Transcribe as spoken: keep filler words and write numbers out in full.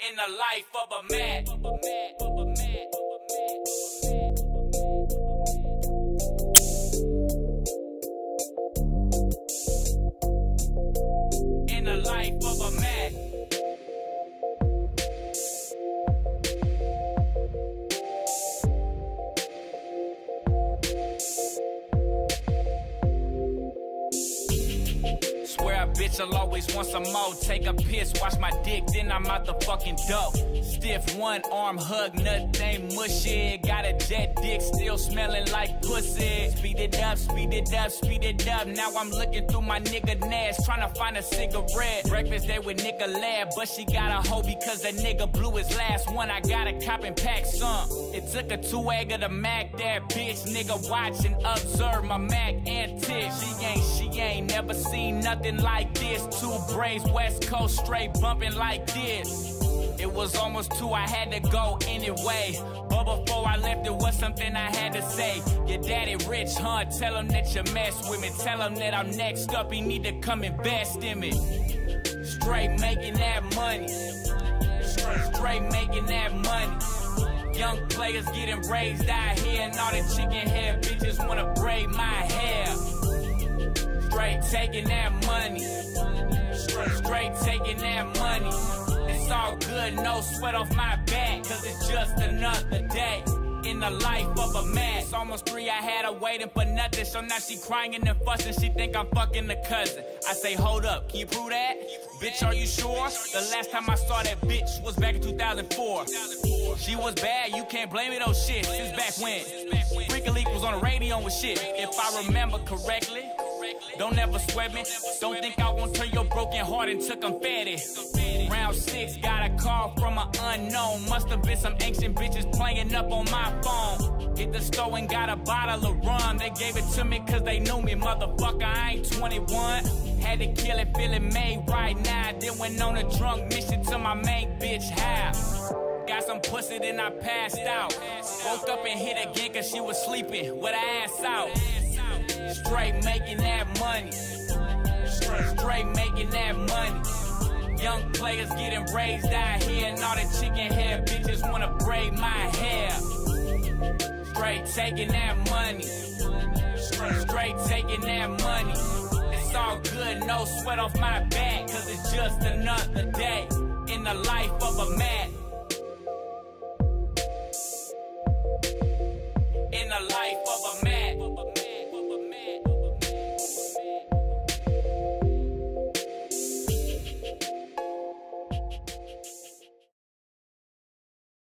in the life of a man. In the life of a man. Swear a bitch will always want some more. Take a piss, wash my dick, then I'm out the fucking dope. Stiff one arm hug, nothing mushy. Got a jet dick, still smelling like pussy. Speed it up, speed it up, speed it up. Now I'm looking through my nigga Nash, trying to find a cigarette. Breakfast day with Nicolette, but she got a hoe because the nigga blew his last one. I got a cop and pack some. It took a two egg of the Mac, that bitch nigga watch and observe my Mac antics. She ain't, she ain't never seen nothing like this. Two braids, West Coast, straight bumping like this. It was almost two, I had to go anyway. But before I left, it was something I had to say. Your daddy rich, huh? Tell him that you mess with me. Tell him that I'm next up, he need to come invest in me. Straight making that money. Straight making that money. Young players getting raised out here, and all the chicken head bitches wanna braid my hair. Straight taking that money. Straight taking that money. It's all good, no sweat off my back, cause it's just another day in the life of a man. It's almost three, I had her waiting for nothing, so now she crying and fussing, she think I'm fucking the cousin. I say, hold up, can you prove that? Bitch, are you sure? The last time I saw that bitch was back in two thousand four. She was bad, you can't blame me though shit, since back when Freakin' Leak was on the radio with shit, if I remember correctly. Don't ever sweat me. Don't think I won't turn your broken heart into confetti. Round six, got a call from an unknown. Must have been some ancient bitches playing up on my phone. Hit the store and got a bottle of rum. They gave it to me cause they knew me. Motherfucker, I ain't twenty-one. Had to kill it, feeling made right now. Then went on a drunk mission to my main bitch house. Got some pussy, then I passed out. Woke up and hit again cause she was sleeping with her ass out. Straight making that money. Straight making that money. Young players getting raised out here, and all the chicken head bitches wanna braid my hair. Straight taking that money. Straight taking that money. It's all good, no sweat off my back, cause it's just another day in the life of a man.